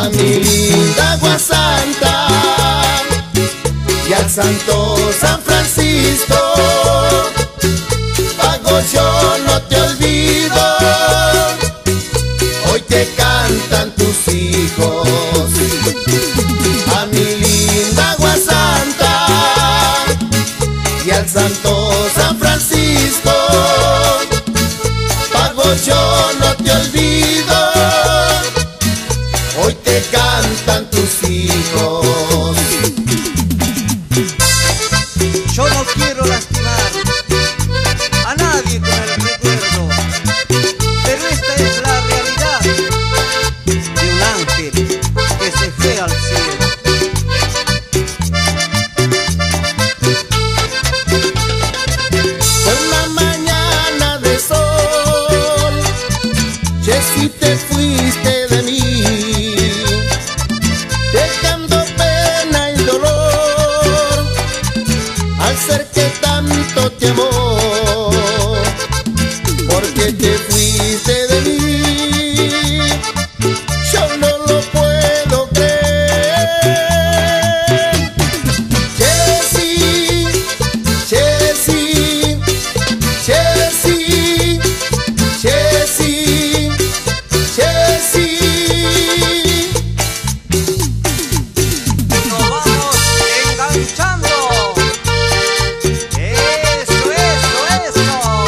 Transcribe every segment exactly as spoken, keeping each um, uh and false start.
a mi linda Agua Santa y al Santo San Francisco. Pago yo no te olvido, hoy te cantan tus hijos. A mi linda Agua Santa y al Santo San Francisco. Pago yo no te olvido, hoy te cantan tus hijos. Yo no quiero lastimar a nadie con el recuerdo, pero esta es la realidad de un ángel que se fue al cielo. Fue una mañana de sol, Jessy, te fuiste de mí, dejando pena y dolor al ser que tanto te amó. Porque te fuiste de mí, yo no lo puedo creer. Jessy, Jessy, Jessy, Jessy, Jessy. Nos vamos enganchando. Eso, eso, eso.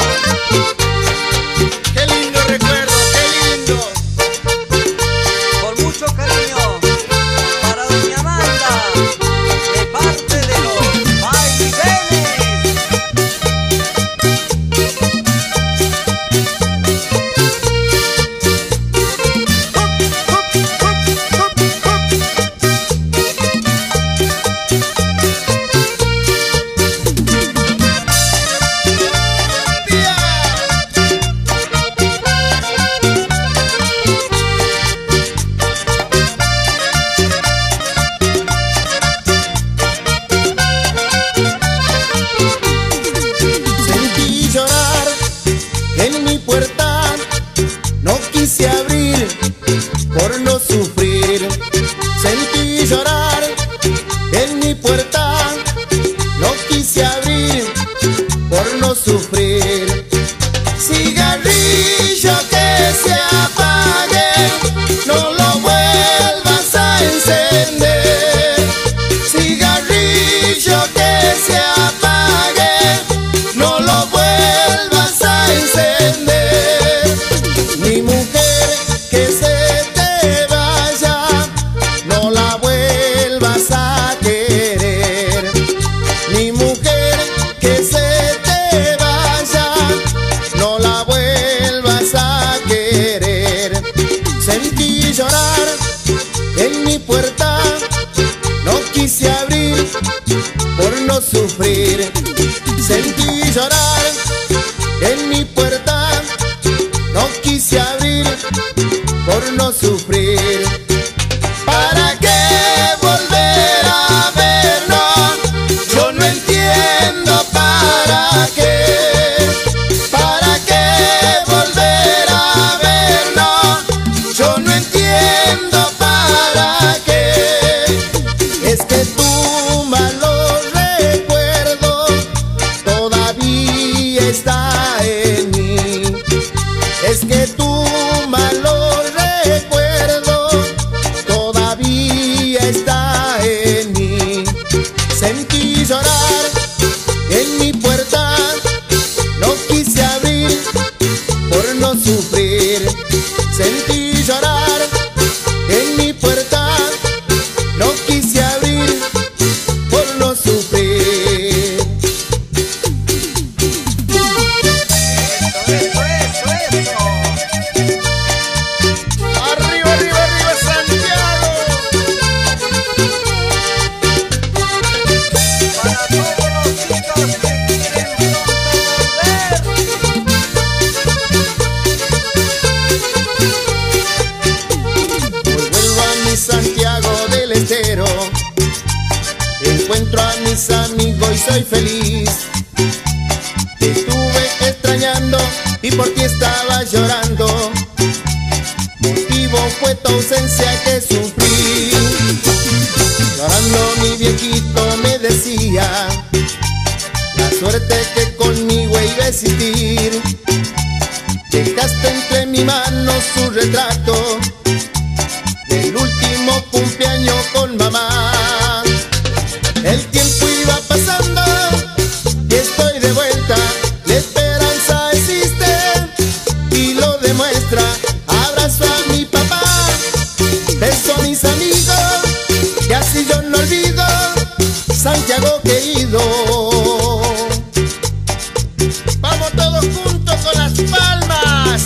Qué lindo recuerdo, qué lindo. Con mucho cariño para doña Amanda, de parte de los vaivenes. Sentí llorar en mi puerta, no quise abrir por no sufrir. Sentí llorar en mi puerta, no quise abrir por no sufrir. Cigarrillo que se apague, no lo vuelvas a encender. Cigarrillo que se apague, no lo vuelvas a encender. Mi mujer que se te vaya, no la vuelvas a querer. Mi mujer que se te vaya, no la vuelvas a querer. Sentí llorar en mi puerta, no quise abrir por no sufrir. Sentí llorar en mi puerta, no quise abrir por no sufrir. ¿Para qué volver a vernos? Yo no entiendo para qué. ¿Para qué volver a vernos? Yo no entiendo para qué. Es que tu malo recuerdo todavía está en mí. Es que tu malo recuerdo todavía está en mí. Sentí llorar en mi puerta, no quise abrir por no sufrir. Sentí llorar en mi puerta, no quise abrir por no sufrir. Eso, eso, eso. Arriba, arriba, arriba, Santiago. Para todos los chicos que quieren pronto volver. Hoy vuelvo a mi Santiago del Estero, encuentro a mis amigos y soy feliz. Te estuve extrañando y por ti estaba llorando. Motivo fue tu ausencia que sufrí. su retrato del último cumpleaños con mamá. El tiempo iba pasando y estoy de vuelta. La esperanza existe y lo demuestra. Abrazo a mi papá, beso a mis amigos, y así yo no olvido Santiago querido. Vamos todos juntos con las palmas.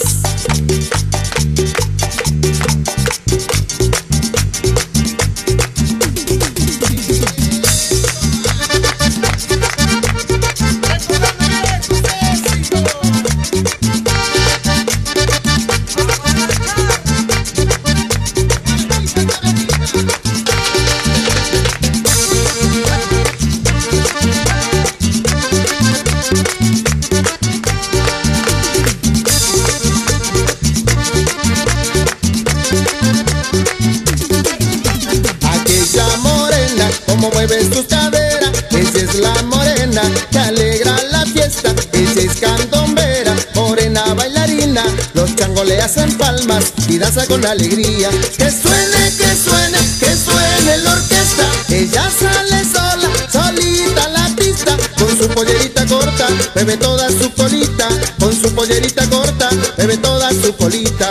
Como mueve sus caderas, esa es la morena que alegra la fiesta. Ella es candombera, morena bailarina, los changos le hacen palmas y danza con alegría. Que suene, que suene, que suene la orquesta. Ella sale sola, solita a la pista, con su pollerita corta, bebe toda su colita. Con su pollerita corta, bebe toda su colita.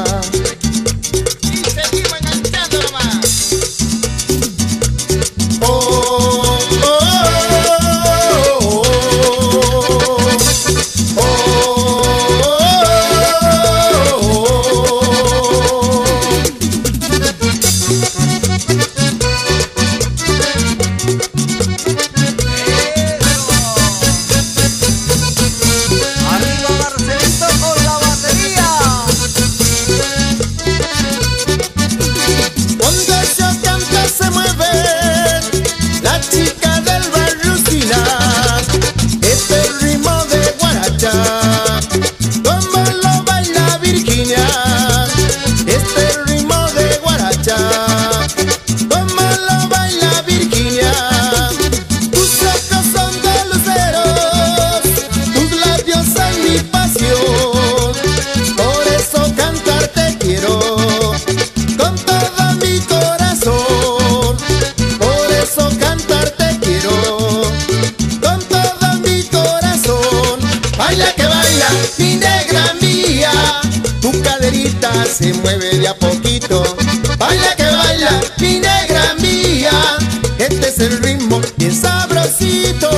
Como lo baila Virginia, este ritmo de guaracha. Como lo baila Virginia, tus ojos son de luceros, tus labios son mi pasión. Por eso cantarte quiero con todo mi corazón. Por eso cantarte quiero con todo mi corazón. Baila que baila, mi negra mía, tu caderita se mueve de a poquito. Baila que baila, mi negra mía, este es el ritmo bien sabrosito.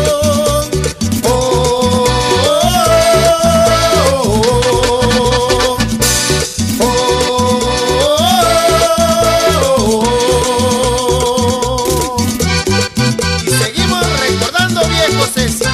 Oh, oh, oh, oh, oh, oh. Y seguimos recordando viejos éxitos.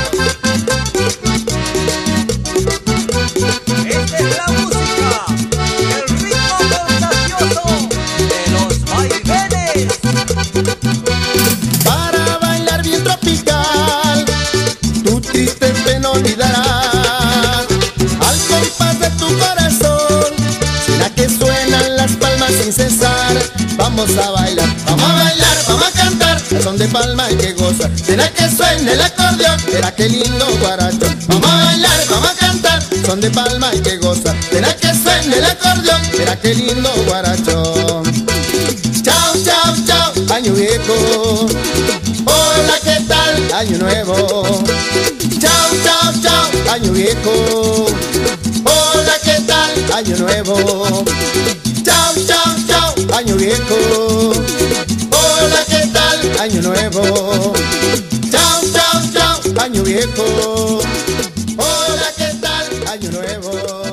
Para bailar bien tropical, tu triste pena olvidarás. Al compás de tu corazón, será que suenan las palmas sin cesar. Vamos a bailar, vamos a bailar, vamos a cantar, al son de palma y que goza. Será que suena el acordeón, será que lindo guaracho. Vamos a bailar, vamos a cantar, son de palma y que goza. Será que suena el acordeón, será que lindo guaracho. Chao, chao, chao, año viejo. Hola, ¿qué tal? Año nuevo. Chao, chao, chao, año viejo. Hola, ¿qué tal? Año nuevo. Chao, chao, chao, año viejo. Hola, ¿qué tal? Año nuevo. Chao, chao, chao, año viejo. Hola, ¿qué tal? Año nuevo.